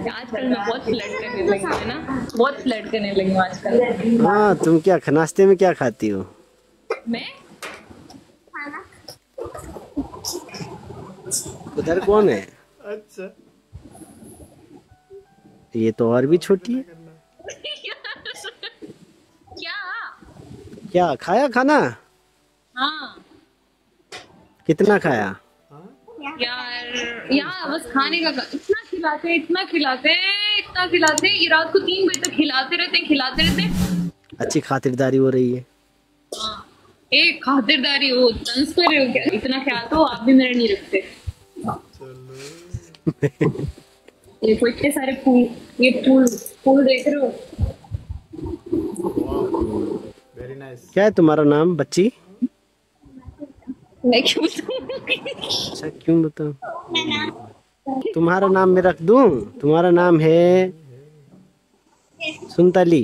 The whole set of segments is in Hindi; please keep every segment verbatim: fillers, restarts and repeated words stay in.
आजकल मैं बहुत फ्लर्ट करने लगी हूँ, है ना? बहुत फ्लर्ट करने लगी हूँ आजकल। हाँ, तुम क्या नाश्ते में क्या खाती हो? मैं उधर कौन है? अच्छा, ये तो और भी छोटी है। क्या? क्या खाया खाना? हाँ कितना खाया? यार, यहाँ बस खाने का इतना खिलाते इतना खिलाते इतना खिलाते ये रात को तीन बजे तक खिलाते रहते खिलाते रहते। अच्छी खातिरदारी हो रही है। हाँ, एक खातिरदारी हो तंज कर रहे हो क्या? इतना ख्याल तो आप भी मेरा नहीं रखते। ये कोई इतने सारे फूल, ये फूल फूल देख रहे हो? Very nice. क्या है तुम्हारा नाम बच्ची? मैं क्यों बताऊं? अच्छा, क्यों बताऊं? तुम्हारा नाम मैं रख दूं? तुम्हारा नाम है सुनतली।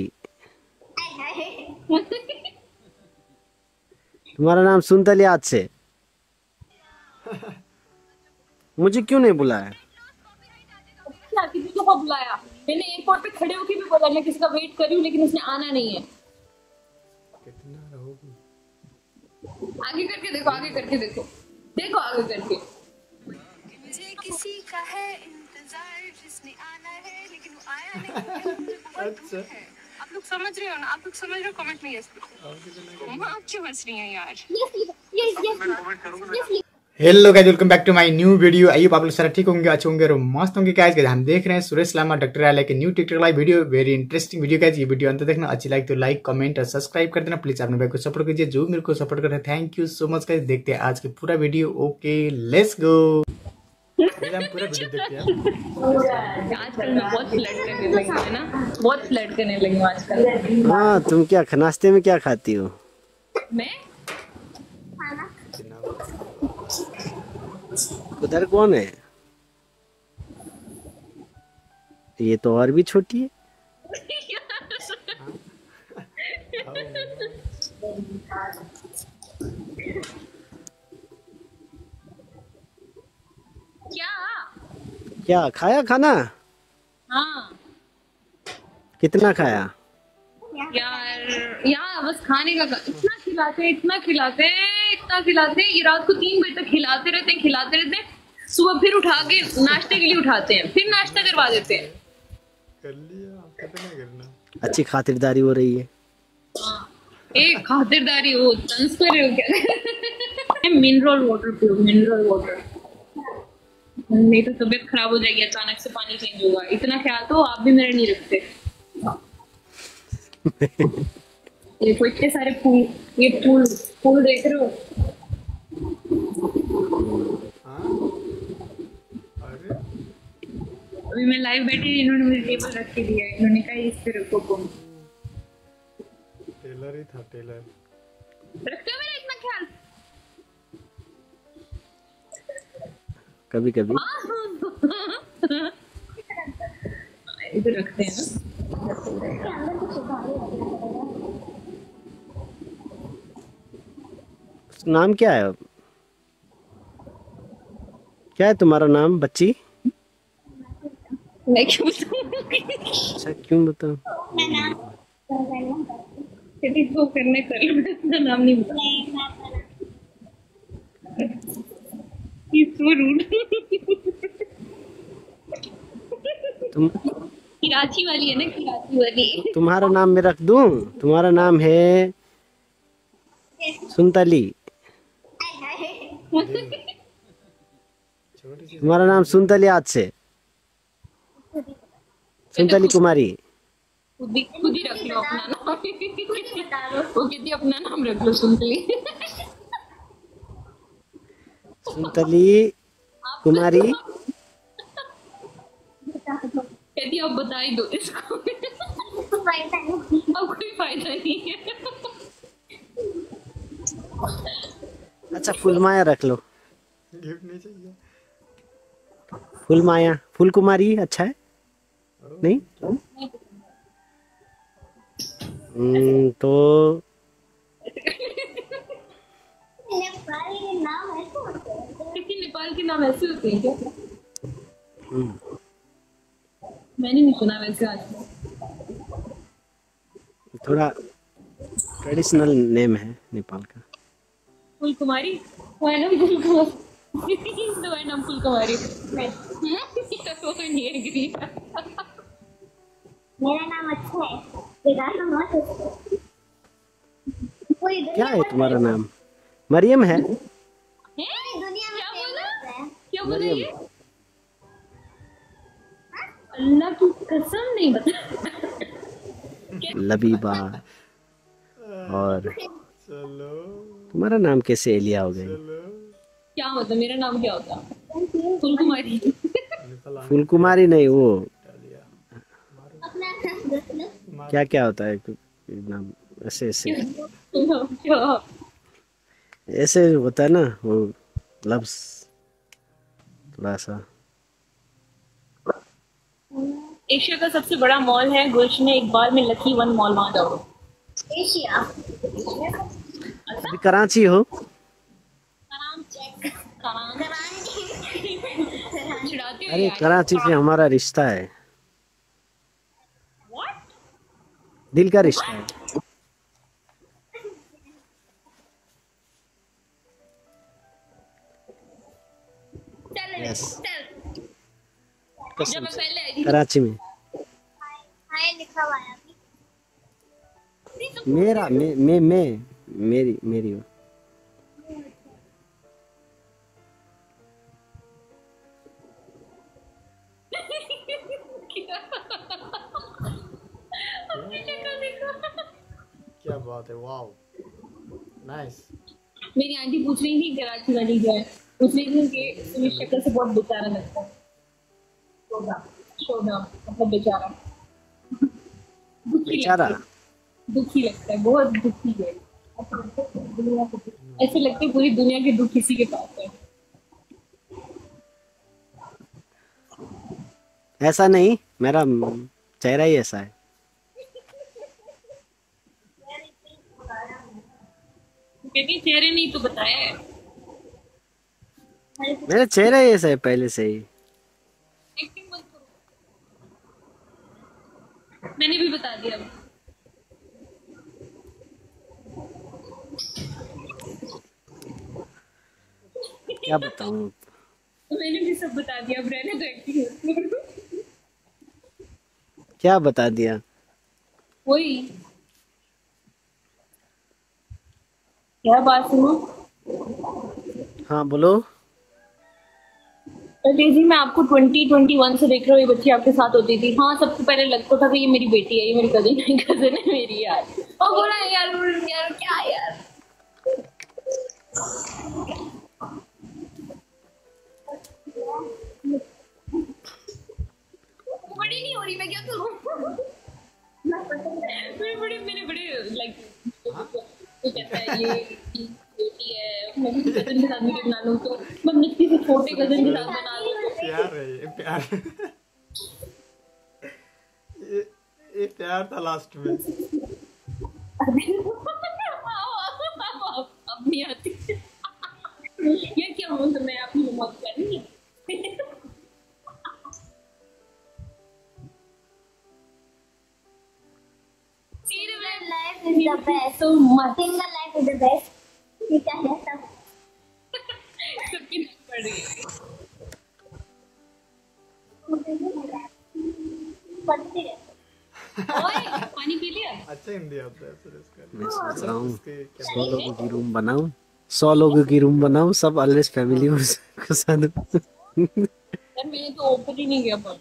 तुम्हारा नाम सुनतली आज से। मुझे क्यों नहीं बुलाया? क्या किसी को बुलाया? मैंने एयरपोर्ट पे खड़े होकर भी बोला मैं किसी का वेट कर रही हूँ, लेकिन उसने आना नहीं है। कितना रहोगी? आगे करके देखो, आगे करके देखो, देखो आगे करके। मुझे किसी का है इंतजार जिसने आना है लेकिन वो आया नहीं। अच्छा, आप लोग समझ रहे हो ना? आप लोग समझ रहे हो? कमेंट में यस मम्मा आप क्यों हंस रही हैं यार? Hello guys, welcome back to my new video. आइए आप लोग सारा ठीक होंगे, अच्छे होंगे और मस्त होंगे। गाइस हम देख रहे हैं सुरेश लामा डॉक्टर आलय के new TikTok live video. Very interesting video guys, ये वीडियो अंत देखना। अच्छी लाइक तो लाइक कमेंट और सब्सक्राइब कर देना प्लीज। आपने भाई को सपोर्ट कीजिए जो मेरे को सपोर्ट कर रहे हैं। Thank you so much guys. देखते हैं आज के पूरा वीडियो। Okay let's go. हम पूरा वीडियो देखते हैं। आजकल मैं बहुत फ्लर्ट करने लगी हूँ, है ना? बहुत फ्लर्ट करने लगी हूँ आजकल। हाँ, तुम क्या नाश्ते में क्या खाती हो? मैं उधर कौन है? ये तो और भी छोटी है। क्या? क्या खाया खाना? हाँ कितना खाया? यार, यहाँ बस खाने का इतना खिलाते इतना खिलाते इतना खिलाते ये रात को तीन बजे तक खिलाते रहते खिलाते रहते सुबह फिर उठा के नाश्ते के लिए उठाते हैं, फिर नाश्ता करवा देते हैं। कर लिया, आपको तो नहीं करना। अच्छी खातिरदारी हो रही है। हाँ, एक खातिरदारी हो तंज कर रहे हो क्या? मिनरल वाटर पियो, मिनरल वाटर, नहीं तो तबीयत खराब हो जाएगी। अचानक से पानी चेंज होगा। इतना ख्याल तो आप भी मेरा नहीं रखते। ये कोई इतने सारे फूल, ये फूल फूल देख रहे हो? हाँ, अरे अभी मैं लाइव बैठी, इन्होंने मुझे टेबल रख के दिया है। इन्होंने कहा इस पे रखो तुम। टेलर ही था, टेलर। रखते हो मेरा इतना ख्याल? कभी कभी इधर रखते हैं ना। नाम क्या है? क्या है तुम्हारा नाम बच्ची? मैं क्यों बताऊं? अच्छा, क्यों बताऊं? यदि तो करने कर लो, अपना नाम नहीं बता। so rude। तुम कराची वाली है ना, कराची वाली। तुम्हारा नाम मैं रख दूं? तुम्हारा नाम है सुनतली। तुम्हारा नाम सुनतली आज से। सुनतली कुमारी। खुद ही खुद ही रख लो अपना नाम। वो कहती है अपना नाम रख लो सुनतली। सुनतली कुमारी। कहती अब बता ही दो इसको। अब कोई फायदा नहीं है। अच्छा, फुलमाया रख लो। गिफ्ट नहीं चाहिए। फुलमाया, फुल कुमारी अच्छा है नहीं? हम्म, तो किसी नेपाल के नाम ऐसे होते हैं क्या? मैंने नहीं सुना वैसे आज तक। थोड़ा ट्रेडिशनल नेम है नेपाल का। फुल कुमारी वाई नाम फुल कुमारी तो वाई नाम फुल कुमारी तो नहीं एग्री। मेरा नाम अच्छा है, तेरा नाम बहुत अच्छा है। पूरी क्या दुनिया है में तुम्हारा नाम? मरियम है? पूरी दुनिया में क्या बोला? फेमस है। क्या बोला मरियम। ये? अल्लाह की कसम नहीं बता। लबीबा। और चलो तुम्हारा नाम कैसे एलिया हो गई? क्या होता मेरा नाम क्या होता? फुल कुमारी। फूल कुमारी नहीं, वो अपना नाम दस लो। क्या क्या होता है नाम? ऐसे ऐसे क्या? ऐसे होता है ना वो लफ्ज थोड़ा सा। एशिया का सबसे बड़ा मॉल है गुलशन ने इकबाल में लकी वन मॉल, वहां जाओ। एशिया। अभी कराची हो? चिढ़ाती हो अरे यार। कराची से हमारा रिश्ता है, What? दिल का रिश्ता है। चल Yes. चल। जब कसम मैं से पहले आई थी कराची में हाय लिखा हुआ है अभी। मेरा मैं मैं मैं मेरी मेरी हो। अपनी शक्ल देखो। क्या बात है, वाओ नाइस। मेरी आंटी पूछ रही थी कराची वाली जो है, पूछ रही थी कि तुम्हें शक्ल से बहुत बेचारा लगता है। शोधा शोधा मतलब बेचारा, दुखी बेचारा लगता है, दुखी लगता है, बहुत दुखी है। ऐसे लगता है पूरी दुनिया के दुख किसी के पास है। ऐसा नहीं, मेरा चेहरा ही ऐसा है। कहती चेहरे नहीं तो बताया है। मेरा चेहरा ही ऐसा है पहले से ही। एक्टिंग मत करो, मैंने भी बता दिया। क्या बताऊं? मैंने भी सब बता दिया, अब रहने तो एक्टिंग। क्या बता दिया? वही क्या बात सुनो। हाँ बोलो। जी मैं आपको ट्वेंटी ट्वेंटी वन से देख रहा हूँ, ये बच्ची आपके साथ होती थी। हाँ सबसे पहले लगता था कि ये मेरी बेटी है, ये मेरी कजिन है, कजिन है मेरी यार। और बोला यार यार क्या यार। बड़ी नहीं हो रही, मैं क्या करूँ? मेरे बड़े मेरे बड़े लाइक तो कहता है ये ये बेटी है, मैं किसी कजिन के साथ वीडियो बना लूँ तो मैं निक्की से छोटे कजिन के साथ बना लूँ तो प्यार है ये, प्यार। ये ये प्यार था लास्ट में। अब नहीं आती। ये क्या हूँ तो मैं अपनी मौत करूँगी। Single life is the best. So much Single life is the best. ठीक है सब। सबकी नजर पड़ रही है। पढ़ती है। ओए पानी पी लिया? अच्छा हिंदी आता है सुरेश का। मैं सोच रहा हूँ उसके क्या सौ लोगों की रूम बनाऊं, सौ लोगों की रूम बनाऊं, सब अलवेज फैमिली को साथ। यार मैंने तो ओपन ही नहीं किया पर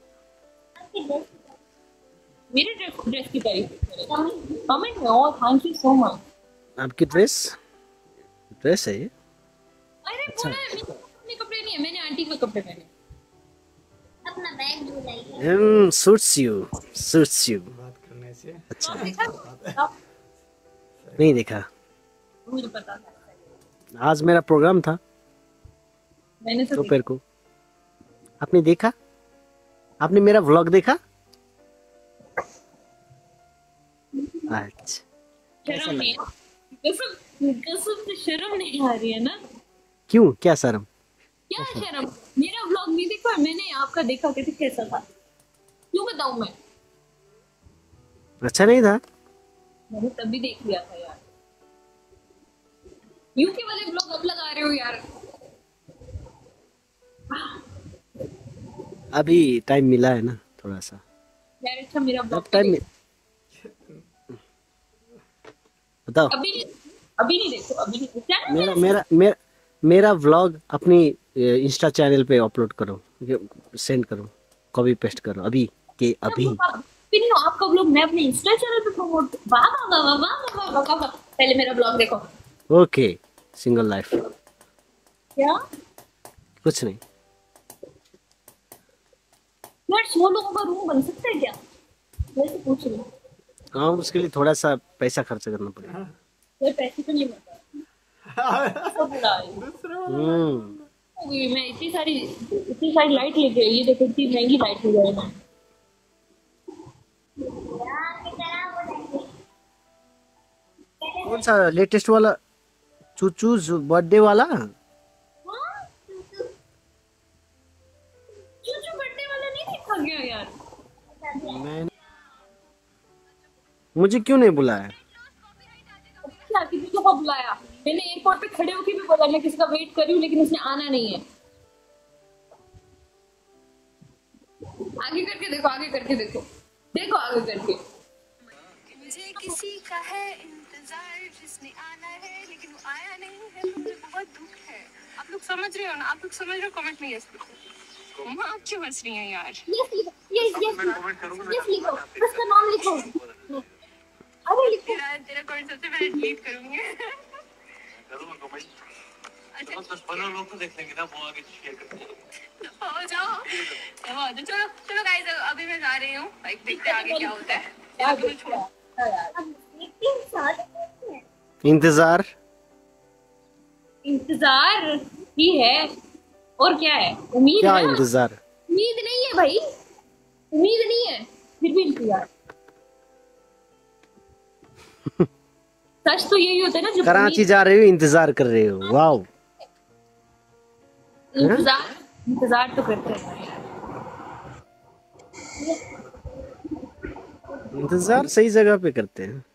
मेरे ड्रेस ड्रेस की तारीफ कमेंट में। और थैंक यू सो मच। आपकी ड्रेस ड्रेस है ये? अरे बोला मेरे अपने कपड़े नहीं है, मैंने आंटी के कपड़े पहने। अपना बैग धो लाइए। Hmm suits you suits you. बात करने से अच्छा देखा? नहीं देखा। मुझे पता था, आज मेरा प्रोग्राम था मैंने तो दोपहर को। आपने देखा? आपने मेरा व्लॉग देखा? अच्छा शर्म नहीं है। कसम कसम से शर्म नहीं आ रही है ना? क्यों, क्या शर्म? क्या शर्म? मेरा व्लॉग नहीं देखा, मैंने आपका देखा कैसे कैसा था। जो बताऊं मैं? अच्छा नहीं था? मैंने तभी देख लिया था यार। यूके वाले ब्लॉग अब लगा रहे हो यार। अभी टाइम मिला है ना थोड़ा सा। यार अच्छा मेरा अब ब्लॉग टाइम बताओ। अभी नहीं, अभी नहीं देखो, अभी नहीं देखो। मेरा मेरा मेरा मेरा व्लॉग अपनी इंस्टा चैनल पे अपलोड करो, सेंड करो, कॉपी पेस्ट करो अभी के अभी। फिर नहीं आपका ब्लॉग मैं अपने इंस्टा चैनल पे प्रमोट। वाह वाह वाह वाह वाह वाह वाह वाह। पहले मेरा ब्लॉग देखो। Okay single life. क्या? कुछ नहीं यार सौ लोगों का रूम बन सकता है क्या? वैसे पूछ रही हूँ। हाँ उसके लिए थोड़ा सा पैसा खर्च करना पड़ेगा। कोई पैसे तो नहीं मिलता। सब बुला रही हूँ। हम्म हो गई, मैं इतनी सारी इतनी सारी लाइट लेके आई। ये देखो इतनी महंगी लाइट ले आई मैं। कौन सा लेटेस्ट वाला? चूचूज बर्थडे वाला? हाँ? चूचू बर्थडे वाला नहीं देखा गया यार? मैं मुझे क्यों नहीं बुलाया? क्या किसी को बुलाया? मैंने एयरपोर्ट पे खड़े होकर भी बोला मैं किसी का वेट कर रही हूँ, लेकिन उसने आना नहीं है। आगे करके देखो, आगे करके देखो, देखो आगे करके। मुझे किसी का है इंतजार जिसने आना है लेकिन वो आया नहीं है, मुझे बहुत दुख है। आप लोग समझ रहे हो ना? आप लोग समझ रहे हो? कमेंट में यस लिखो। मम्मा आप क्यों हंस रही हैं यार? यस लिखो, यस यस यस लिखो, उसका नाम लिखो। अरे लिखो। तेरा तेरा कमेंट सबसे पहले डिलीट करूंगी। अच्छा बस पंद्रह लोग तो देख लेंगे ना, वो आगे शेयर करते हैं। हो जाओ। चलो चलो चलो गाइस, अभी मैं जा रही हूँ। लाइक देखते हैं आगे क्या होता है। अभी मैं छोड़ अब देखते हैं साथ में। इंतजार इंतजार ही है और क्या है? उम्मीद क्या? है ना? इंतजार उम्मीद नहीं है भाई, उम्मीद नहीं है फिर भी इंतजार। सच तो यही होता है ना जो कराची जा रहे हो इंतजार कर रहे हो। वाओ इंतजार इंतजार तो करते हैं। इंतजार सही जगह पे करते हैं।